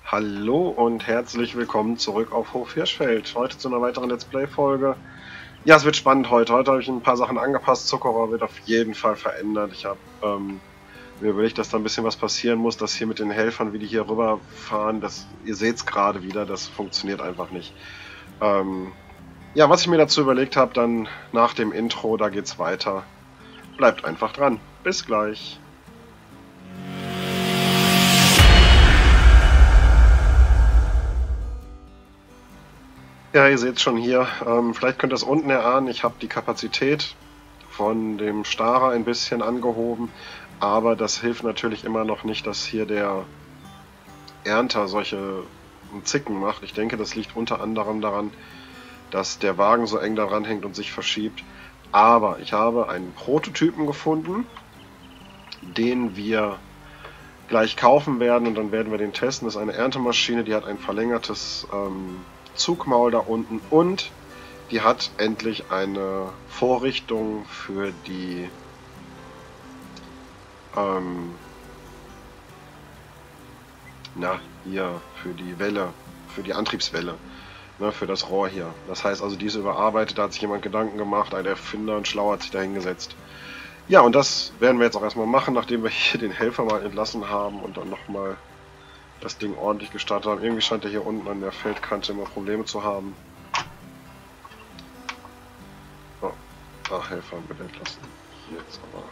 Hallo und herzlich willkommen zurück auf Hof Hirschfeld. Heute zu einer weiteren Let's Play-Folge. Ja, es wird spannend heute. Heute habe ich ein paar Sachen angepasst. Zuckerrohr wird auf jeden Fall verändert. Ich habe mir überlegt, dass da ein bisschen was passieren muss, dass hier mit den Helfern, wie die hier rüberfahren, ihr seht es gerade wieder, das funktioniert einfach nicht. Ja, was ich mir dazu überlegt habe, dann nach dem Intro, da geht's weiter. Bleibt einfach dran. Bis gleich. Ja, ihr seht es schon hier. Vielleicht könnt ihr es unten erahnen. Ich habe die Kapazität von dem Starer ein bisschen angehoben, aber das hilft natürlich immer noch nicht, dass hier der Ernter solche Zicken macht. Ich denke, das liegt unter anderem daran, dass der Wagen so eng daran hängt und sich verschiebt. Aber ich habe einen Prototypen gefunden, den wir gleich kaufen werden und dann werden wir den testen. Das ist eine Erntemaschine, die hat ein verlängertes Zugmaul da unten und die hat endlich eine Vorrichtung für die für die Welle, für die Antriebswelle, ne, für das Rohr hier. Das heißt also, die ist überarbeitet, da hat sich jemand Gedanken gemacht, ein Erfinder, ein Schlauer hat sich da hingesetzt. Ja, und das werden wir jetzt auch erstmal machen, nachdem wir hier den Helfer mal entlassen haben und dann nochmal das Ding ordentlich gestartet haben. Irgendwie scheint er hier unten an der Feldkante immer Probleme zu haben. Oh. Ach, Helfer bitte entlassen. Jetzt aber.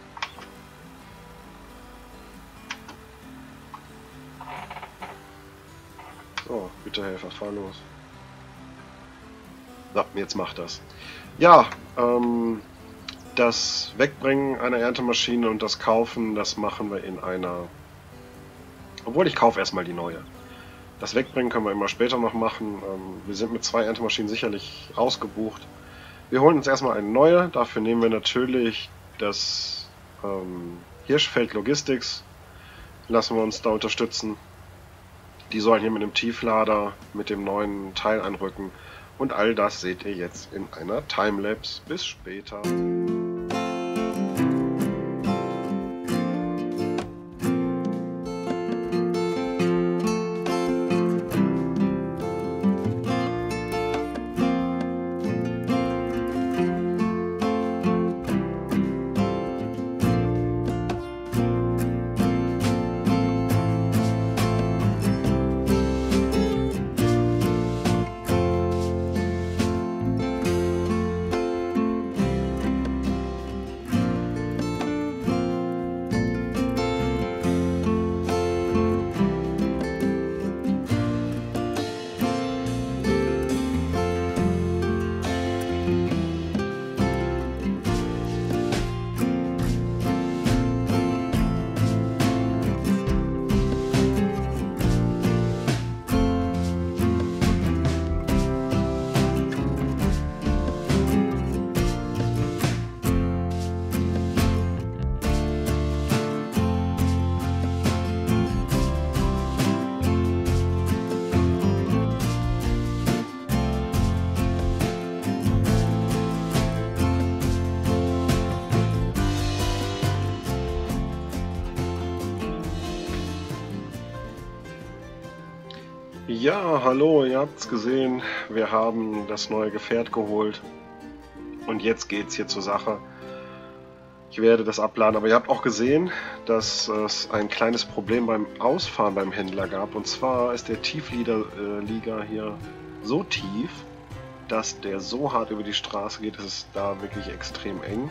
So, bitte Helfer, fahr los. So, jetzt macht das. Ja, das Wegbringen einer Erntemaschine und das Kaufen, das machen wir in einer... Obwohl, ich kaufe erstmal die neue. Das Wegbringen können wir immer später noch machen. Wir sind mit 2 Erntemaschinen sicherlich ausgebucht. Wir holen uns erstmal eine neue. Dafür nehmen wir natürlich das Hirschfeld Logistics. Lassen wir uns da unterstützen. Die sollen hier mit einem Tieflader mit dem neuen Teil anrücken. Und all das seht ihr jetzt in einer Timelapse. Bis später. Ja, hallo, ihr habt's gesehen, wir haben das neue Gefährt geholt und jetzt geht's hier zur Sache. Ich werde das abladen, aber ihr habt auch gesehen, dass es ein kleines Problem beim Ausfahren beim Händler gab, und zwar ist der Tieflieger hier so tief, dass der so hart über die Straße geht, dass es da wirklich extrem eng.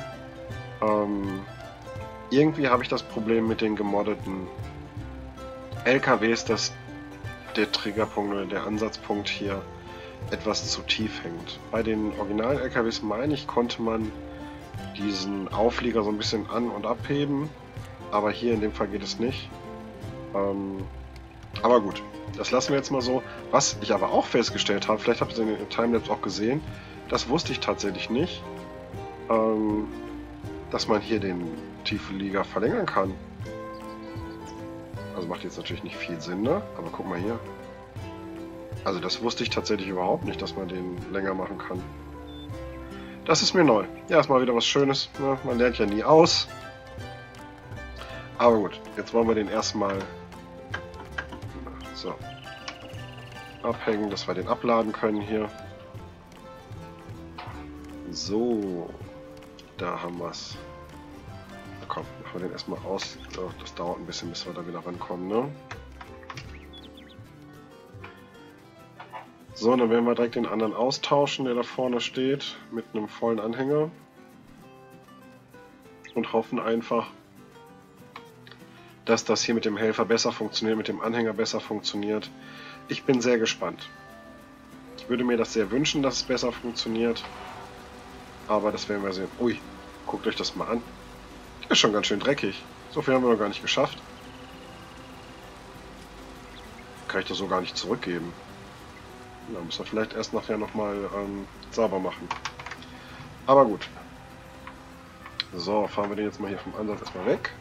Irgendwie habe ich das Problem mit den gemoddeten LKWs, dass der Triggerpunkt oder der Ansatzpunkt hier etwas zu tief hängt. Bei den originalen LKWs, meine ich, konnte man diesen Auflieger so ein bisschen an- und abheben, aber hier in dem Fall geht es nicht. Aber gut, das lassen wir jetzt mal so. Was ich aber auch festgestellt habe, vielleicht habt ihr es in den Timelapse auch gesehen, das wusste ich tatsächlich nicht, dass man hier den Tieflieger verlängern kann. Also macht jetzt natürlich nicht viel Sinn, ne? Aber guck mal hier. Also das wusste ich tatsächlich überhaupt nicht, dass man den länger machen kann. Das ist mir neu. Ja, ist mal wieder was Schönes. Ne? Man lernt ja nie aus. Aber gut, jetzt wollen wir den erstmal So. Abhängen, dass wir den abladen können hier. So. Da haben wir es. Komm, machen wir den erstmal aus. Oh, das dauert ein bisschen, bis wir da wieder rankommen, ne? So, dann werden wir direkt den anderen austauschen, der da vorne steht, mit einem vollen Anhänger. Und hoffen einfach, dass das hier mit dem Helfer besser funktioniert, mit dem Anhänger besser funktioniert. Ich bin sehr gespannt. Ich würde mir das sehr wünschen, dass es besser funktioniert. Aber das werden wir sehen. Ui, guckt euch das mal an. Der ist schon ganz schön dreckig. So viel haben wir noch gar nicht geschafft. Kann ich das so gar nicht zurückgeben. Da müssen wir vielleicht erst nachher nochmal sauber machen. Aber gut. So, fahren wir den jetzt mal hier vom Ansatz erstmal weg.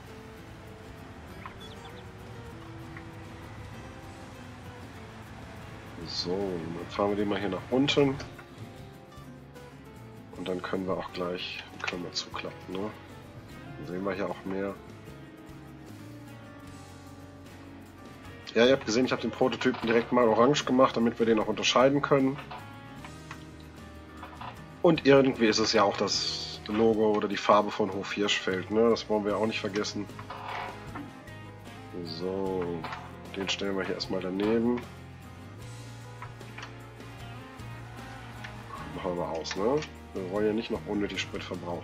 So, dann fahren wir den mal hier nach unten. Und dann können wir auch gleich zuklappen, ne? Dann sehen wir hier auch mehr. Ja, ihr habt gesehen, ich habe den Prototypen direkt mal orange gemacht, damit wir den auch unterscheiden können. Und irgendwie ist es ja auch das Logo oder die Farbe von Hof Hirschfeld, ne? Das wollen wir auch nicht vergessen. So, den stellen wir hier erstmal daneben. Machen wir aus, ne? Wir wollen ja nicht noch unnötig Sprit verbrauchen.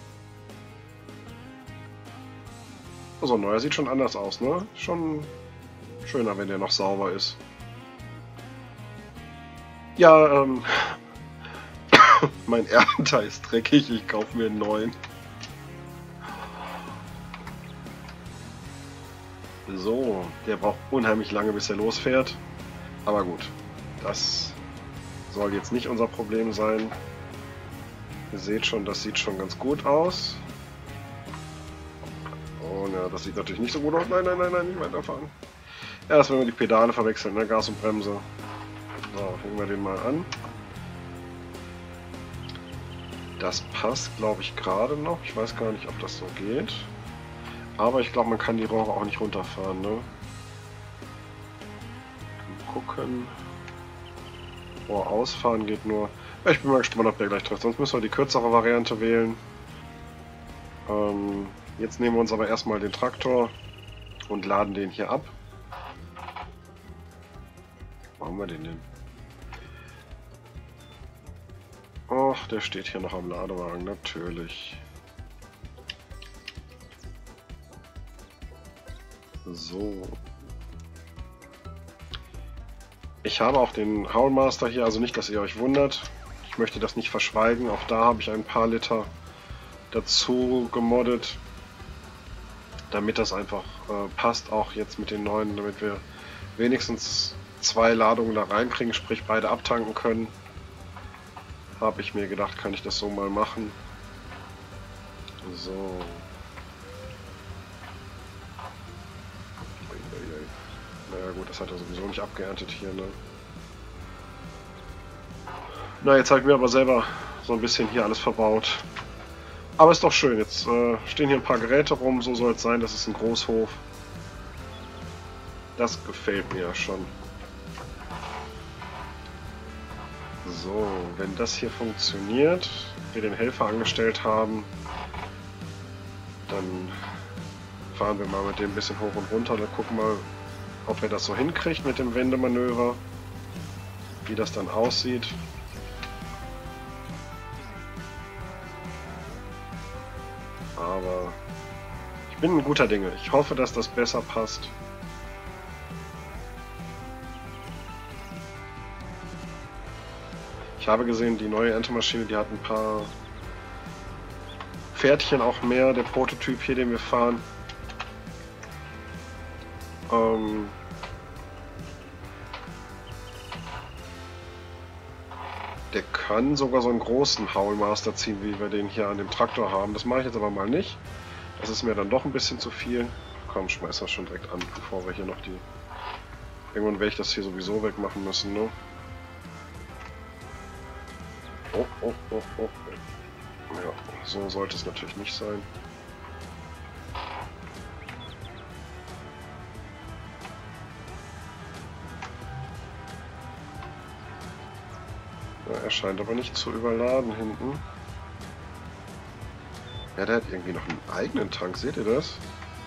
Also, neuer sieht schon anders aus, ne? Schon schöner, wenn der noch sauber ist. Ja, mein Ernter ist dreckig, ich kaufe mir einen neuen. So, der braucht unheimlich lange, bis er losfährt. Aber gut, das soll jetzt nicht unser Problem sein. Ihr seht schon, das sieht schon ganz gut aus. Oh ja, das sieht natürlich nicht so gut aus. Nein, nein, nein, nein, nicht weiterfahren. Erst wenn wir die Pedale verwechseln, ne? Gas und Bremse. So, hängen wir den mal an. Das passt, glaube ich, gerade noch. Ich weiß gar nicht, ob das so geht. Aber ich glaube, man kann die Rohre auch nicht runterfahren, ne? Mal gucken. Rohr ausfahren geht nur. Ja, ich bin mal gespannt, ob der gleich trifft. Sonst müssen wir die kürzere Variante wählen. Jetzt nehmen wir uns aber erstmal den Traktor und laden den hier ab. Wo haben wir den denn? Ach, der steht hier noch am Ladewagen, natürlich. So. Ich habe auch den Howlmaster hier, also nicht, dass ihr euch wundert. Ich möchte das nicht verschweigen. Auch da habe ich ein paar Liter dazu gemoddet, damit das einfach passt, auch jetzt mit den neuen, damit wir wenigstens 2 Ladungen da reinkriegen, sprich beide abtanken können. Habe ich mir gedacht, kann ich das so mal machen. So. Naja gut, das hat er sowieso nicht abgeerntet hier, ne? Na, jetzt habe ich mir aber selber so ein bisschen hier alles verbaut. Aber ist doch schön, jetzt stehen hier ein paar Geräte rum, so soll es sein, das ist ein Großhof. Das gefällt mir ja schon. So, wenn das hier funktioniert, wir den Helfer angestellt haben, dann fahren wir mal mit dem ein bisschen hoch und runter, dann gucken wir, ob er das so hinkriegt mit dem Wendemanöver, wie das dann aussieht. Aber ich bin ein guter Dinge. Ich hoffe, dass das besser passt. Ich habe gesehen, die neue Erntemaschine, die hat ein paar Pferdchen auch mehr, der Prototyp hier, den wir fahren. Der kann sogar so einen großen Howlmaster ziehen, wie wir den hier an dem Traktor haben. Das mache ich jetzt aber mal nicht. Das ist mir dann doch ein bisschen zu viel. Komm, schmeiß das schon direkt an, bevor wir hier noch die... Irgendwann werde ich das hier sowieso wegmachen müssen, ne? Oh, oh, oh, oh. Ja, so sollte es natürlich nicht sein. Ja, er scheint aber nicht zu überladen hinten. Ja, der hat irgendwie noch einen eigenen Tank, seht ihr das?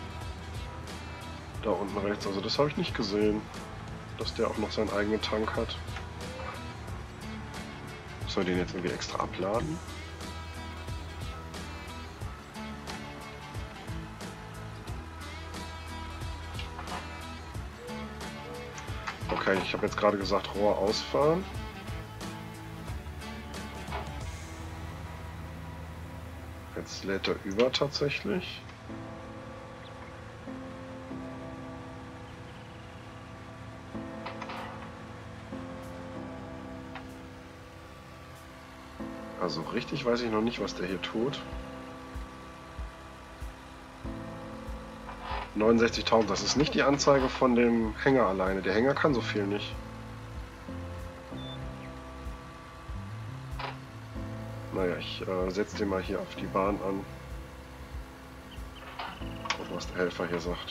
Da unten rechts, also das habe ich nicht gesehen, dass der auch noch seinen eigenen Tank hat. Soll den jetzt irgendwie extra abladen? Okay, ich habe jetzt gerade gesagt, Rohr ausfahren. Jetzt lädt er über tatsächlich. Also richtig weiß ich noch nicht, was der hier tut. 69.000, das ist nicht die Anzeige von dem Hänger alleine. Der Hänger kann so viel nicht. Naja, ich setze den mal hier auf die Bahn an. Gucken, was der Helfer hier sagt.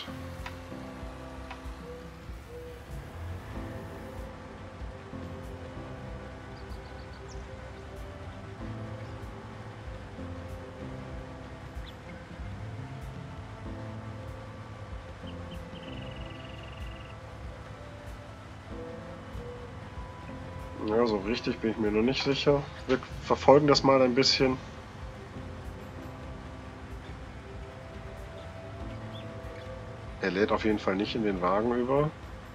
Ja, so richtig bin ich mir noch nicht sicher. Wir verfolgen das mal ein bisschen. Er lädt auf jeden Fall nicht in den Wagen über.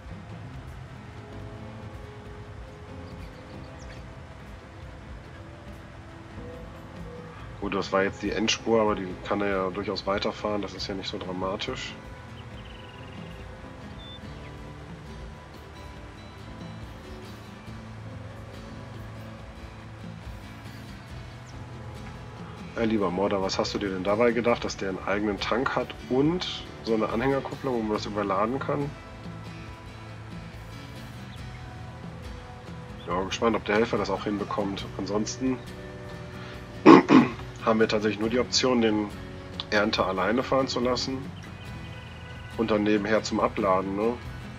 Gut, das war jetzt die Endspur, aber die kann er ja durchaus weiterfahren. Das ist ja nicht so dramatisch. Lieber Morder, was hast du dir denn dabei gedacht, dass der einen eigenen Tank hat und so eine Anhängerkupplung, wo man das überladen kann? Ja, gespannt, ob der Helfer das auch hinbekommt. Ansonsten haben wir tatsächlich nur die Option, den Ernter alleine fahren zu lassen und dann nebenher zum Abladen, ne?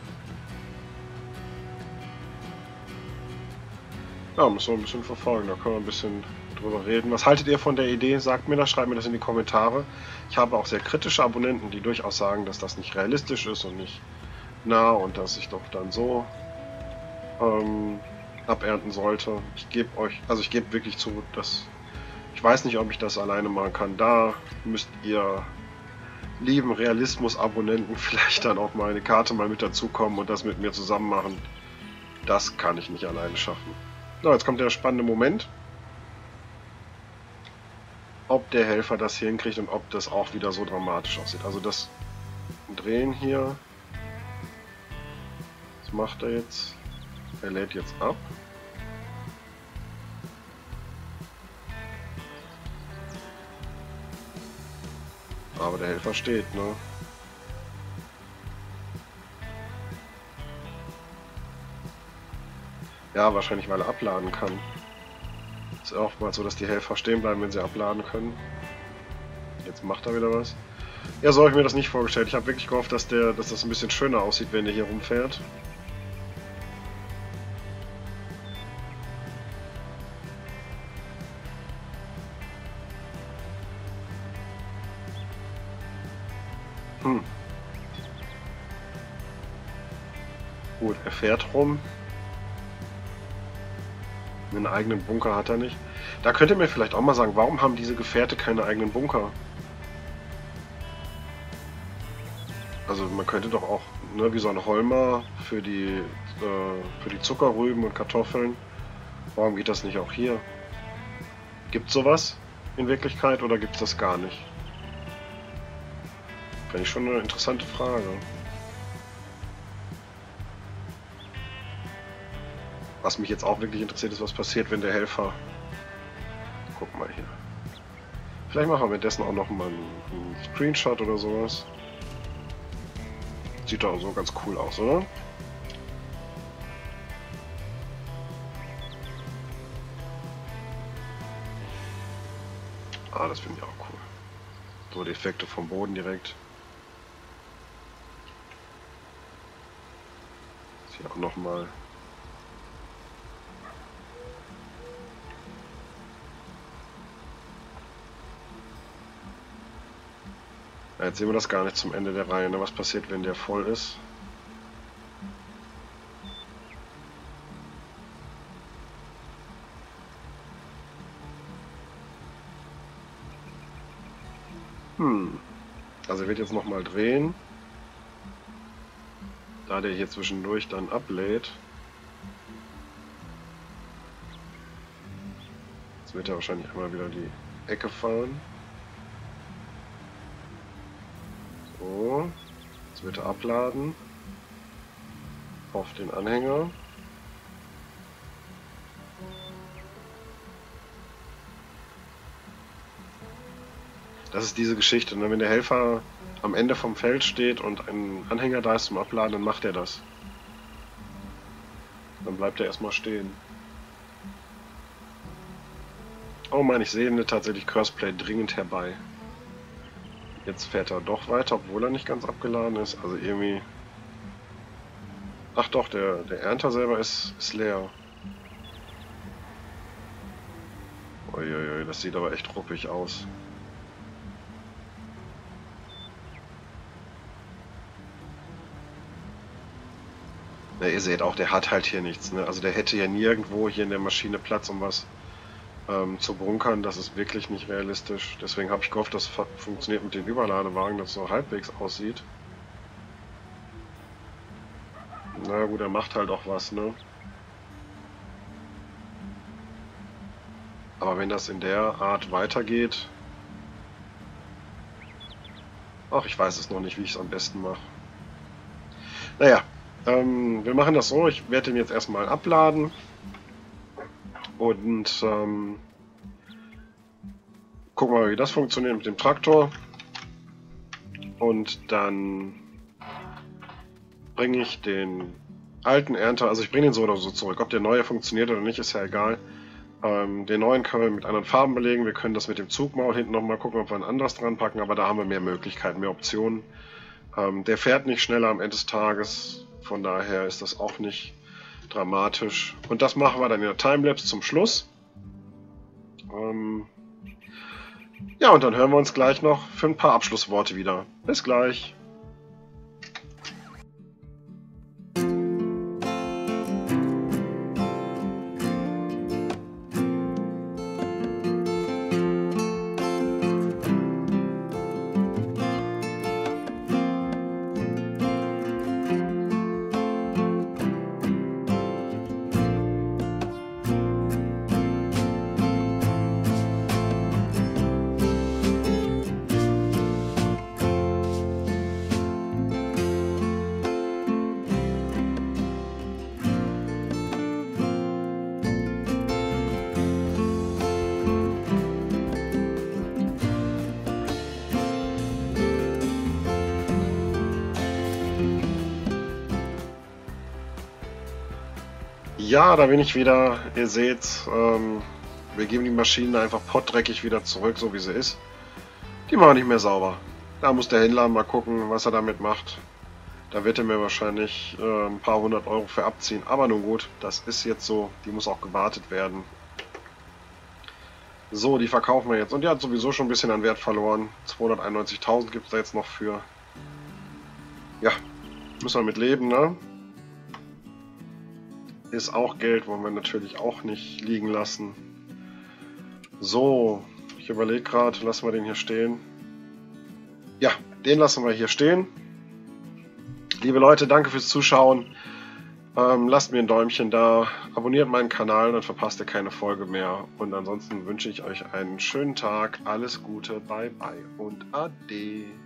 Ja, müssen wir ein bisschen verfolgen, da können wir ein bisschen drüber reden. Was haltet ihr von der Idee? Sagt mir das, schreibt mir das in die Kommentare. Ich habe auch sehr kritische Abonnenten, die durchaus sagen, dass das nicht realistisch ist und nicht nah und dass ich doch dann so abernten sollte. Ich gebe euch, also ich gebe wirklich zu, dass ich weiß nicht, ob ich das alleine machen kann. Da müsst ihr lieben Realismus-Abonnenten vielleicht dann auch mal eine Karte mal mit dazukommen und das mit mir zusammen machen. Das kann ich nicht alleine schaffen. So, jetzt kommt der spannende Moment. Ob der Helfer das hier hinkriegt und ob das auch wieder so dramatisch aussieht. Also das Drehen hier, was macht er jetzt? Er lädt jetzt ab. Aber der Helfer steht, ne? Ja, wahrscheinlich, weil er abladen kann. Ist oftmals so, dass die Helfer stehen bleiben, wenn sie abladen können. Jetzt macht er wieder was. Ja, so habe ich mir das nicht vorgestellt. Ich habe wirklich gehofft, dass das ein bisschen schöner aussieht, wenn der hier rumfährt. Gut, er fährt rum. Einen eigenen Bunker hat er nicht. Da könnt ihr mir vielleicht auch mal sagen, warum haben diese Gefährte keine eigenen Bunker? Also man könnte doch auch, ne, wie so ein Holmer für die Zuckerrüben und Kartoffeln. Warum geht das nicht auch hier? Gibt es sowas in Wirklichkeit oder gibt es das gar nicht? Finde ich schon eine interessante Frage. Was mich jetzt auch wirklich interessiert ist, was passiert, wenn der Helfer... Guck mal hier. Vielleicht machen wir währenddessen auch noch mal einen Screenshot oder sowas. Sieht doch so ganz cool aus, oder? Ah, das finde ich auch cool. So die Effekte vom Boden direkt. Hier auch nochmal. Jetzt sehen wir das gar nicht zum Ende der Reihe. Ne? Was passiert, wenn der voll ist? Also er wird jetzt nochmal drehen. Da der hier zwischendurch dann ablädt. Jetzt wird er wahrscheinlich einmal wieder die Ecke fahren. So. Jetzt wird er abladen. Auf den Anhänger. Das ist diese Geschichte. Und wenn der Helfer am Ende vom Feld steht und ein Anhänger da ist zum Abladen, dann macht er das. Dann bleibt er erstmal stehen. Oh Mann, ich sehe tatsächlich Curseplay dringend herbei. Jetzt fährt er doch weiter, obwohl er nicht ganz abgeladen ist. Also irgendwie... Ach doch, der Ernter selber ist leer. Uiuiui, das sieht aber echt ruppig aus. Ja, ihr seht auch, der hat halt hier nichts. Ne? Also der hätte ja nirgendwo hier in der Maschine Platz, um was zu bunkern. Das ist wirklich nicht realistisch. Deswegen habe ich gehofft, das funktioniert mit den Überladewagen, dass es so halbwegs aussieht. Na gut, er macht halt auch was, ne? Aber wenn das in der Art weitergeht... Ach, ich weiß es noch nicht, wie ich es am besten mache. Naja, wir machen das so. Ich werde den jetzt erstmal abladen. Und gucken wir mal, wie das funktioniert mit dem Traktor. Und dann bringe ich den alten Ernter, also ich bringe den so oder so zurück. Ob der neue funktioniert oder nicht, ist ja egal. Den neuen können wir mit anderen Farben belegen. Wir können das mit dem Zugmaul hinten nochmal gucken, ob wir ein anderes dran packen. Aber da haben wir mehr Möglichkeiten, mehr Optionen. Der fährt nicht schneller am Ende des Tages. Von daher ist das auch nicht dramatisch. Und das machen wir dann in der Timelapse zum Schluss. Ja, und dann hören wir uns gleich noch für ein paar Abschlussworte wieder. Bis gleich. Ja, da bin ich wieder. Ihr seht, wir geben die Maschine einfach pottdreckig wieder zurück, so wie sie ist. Die machen nicht mehr sauber. Da muss der Händler mal gucken, was er damit macht. Da wird er mir wahrscheinlich ein paar 100 Euro für abziehen. Aber nun gut, das ist jetzt so. Die muss auch gewartet werden. So, die verkaufen wir jetzt. Und die hat sowieso schon ein bisschen an Wert verloren. 291.000 gibt es da jetzt noch für. Ja, müssen wir mit leben, ne? Ist auch Geld, wollen wir natürlich auch nicht liegen lassen. So, ich überlege gerade, lassen wir den hier stehen. Ja, den lassen wir hier stehen. Liebe Leute, danke fürs Zuschauen. Lasst mir ein Däumchen da, abonniert meinen Kanal, dann verpasst ihr keine Folge mehr. Und ansonsten wünsche ich euch einen schönen Tag, alles Gute, bye bye und ade.